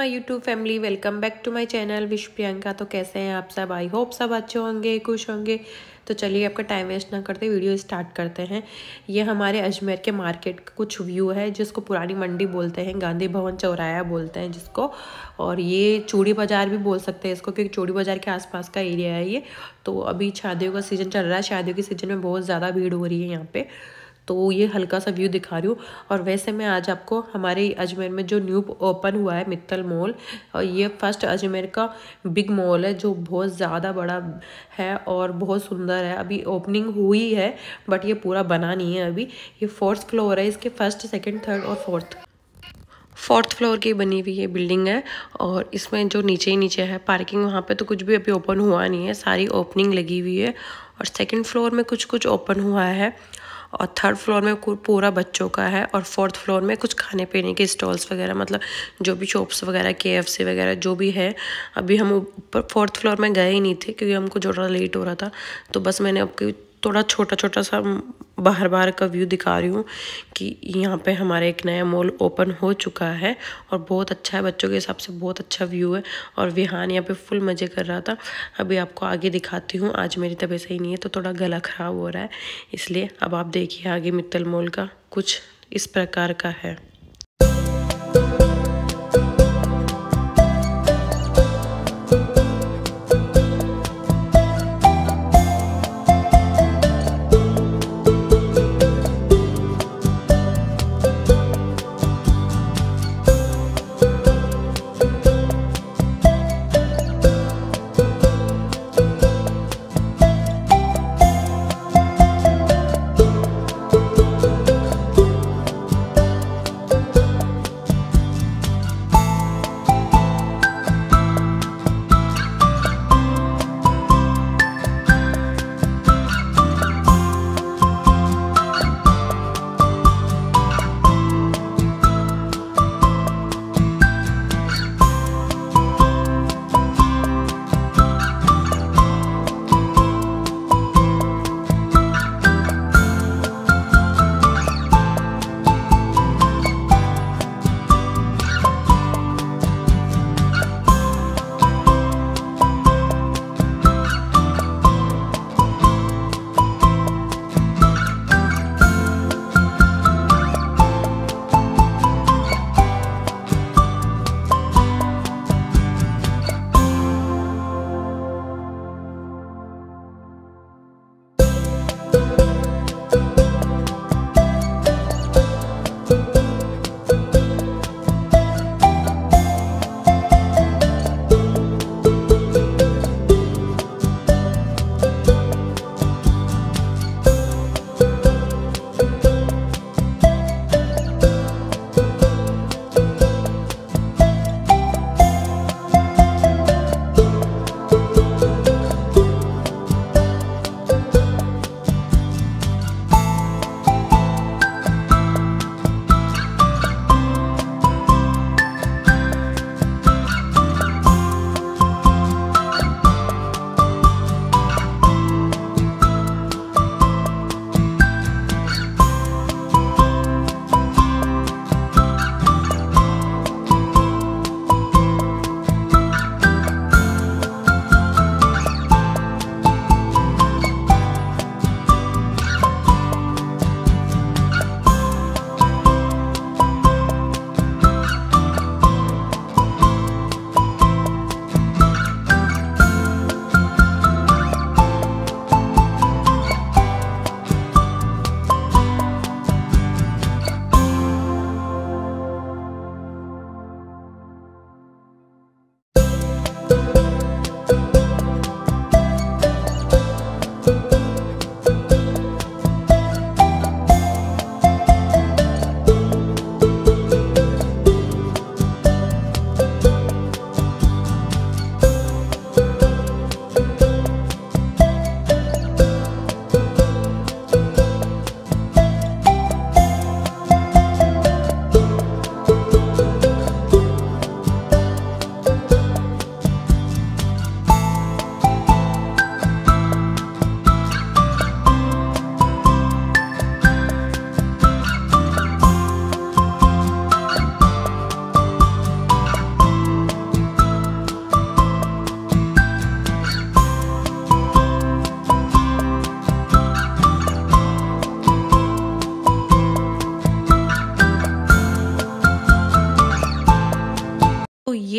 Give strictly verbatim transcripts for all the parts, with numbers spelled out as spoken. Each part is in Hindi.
My YouTube family, welcome back to my channel with Priyanka. तो कैसे हैं आप सब? आई होप सब अच्छे होंगे, खुश होंगे। तो चलिए आपका टाइम वेस्ट ना करते वीडियो स्टार्ट करते हैं। ये हमारे अजमेर के मार्केट का कुछ व्यू है, जिसको पुरानी मंडी बोलते हैं, गांधी भवन चौराया बोलते हैं जिसको, और ये चूड़ी बाज़ार भी बोल सकते हैं इसको, क्योंकि चूड़ी बाज़ार के आसपास का एरिया है ये। तो अभी शादियों का सीज़न चल रहा है, शादियों के सीज़न में बहुत ज़्यादा भीड़ हो रही है यहाँ पे। तो ये हल्का सा व्यू दिखा रही हूँ। और वैसे मैं आज आपको हमारे अजमेर में जो न्यू ओपन हुआ है मित्तल मॉल, और ये फर्स्ट अजमेर का बिग मॉल है जो बहुत ज़्यादा बड़ा है और बहुत सुंदर है। अभी ओपनिंग हुई है बट ये पूरा बना नहीं है अभी। ये फोर्थ फ्लोर है, इसके फर्स्ट सेकंड थर्ड और फोर्थ फोर्थ फ्लोर की बनी हुई ये बिल्डिंग है। और इसमें जो नीचे ही नीचे है पार्किंग, वहाँ पे तो कुछ भी अभी ओपन हुआ नहीं है, सारी ओपनिंग लगी हुई है। और सेकंड फ्लोर में कुछ कुछ ओपन हुआ है, और थर्ड फ्लोर में पूरा बच्चों का है, और फोर्थ फ्लोर में कुछ खाने पीने के स्टॉल्स वगैरह, मतलब जो भी शॉप्स वगैरह, के एफ सी वगैरह जो भी है। अभी हम ऊपर फोर्थ फ्लोर में गए ही नहीं थे क्योंकि हमको जो थोड़ा लेट हो रहा था, तो बस मैंने आपको थोड़ा छोटा छोटा सा बाहर बाहर का व्यू दिखा रही हूँ कि यहाँ पे हमारे एक नया मॉल ओपन हो चुका है और बहुत अच्छा है। बच्चों के हिसाब से बहुत अच्छा व्यू है। और विहान यहाँ पे फुल मज़े कर रहा था। अभी आपको आगे दिखाती हूँ। आज मेरी तबीयत सही नहीं है तो थोड़ा गला ख़राब हो रहा है, इसलिए अब आप देखिए आगे मित्तल मॉल का कुछ इस प्रकार का है।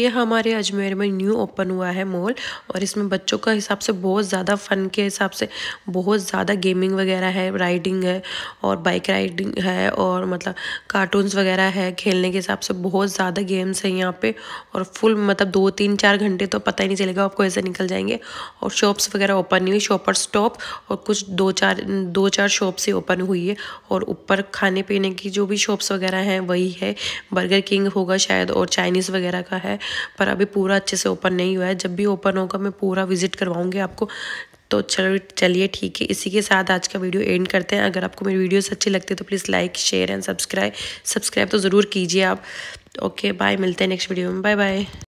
ये हमारे अजमेर में न्यू ओपन हुआ है मॉल, और इसमें बच्चों का हिसाब से बहुत ज़्यादा फ़न के हिसाब से बहुत ज़्यादा गेमिंग वगैरह है, राइडिंग है और बाइक राइडिंग है, और मतलब कार्टून्स वगैरह है। खेलने के हिसाब से बहुत ज़्यादा गेम्स हैं यहाँ पे, और फुल मतलब दो तीन चार घंटे तो पता ही नहीं चलेगा आपको, ऐसे निकल जाएंगे। और शॉप्स वगैरह ओपन नहीं हुई, शॉपर स्टॉप और कुछ दो चार दो चार शॉप्स ही ओपन हुई है। और ऊपर खाने पीने की जो भी शॉप्स वगैरह हैं वही है, बर्गर किंग होगा शायद और चाइनीज़ वगैरह का है, पर अभी पूरा अच्छे से ओपन नहीं हुआ है। जब भी ओपन होगा मैं पूरा विजिट करवाऊंगी आपको। तो चलो चलिए ठीक है, इसी के साथ आज का वीडियो एंड करते हैं। अगर आपको मेरी वीडियोस अच्छी लगती है तो please like share and subscribe subscribe तो ज़रूर कीजिए आप। ओके बाय, मिलते हैं नेक्स्ट वीडियो में, बाय बाय।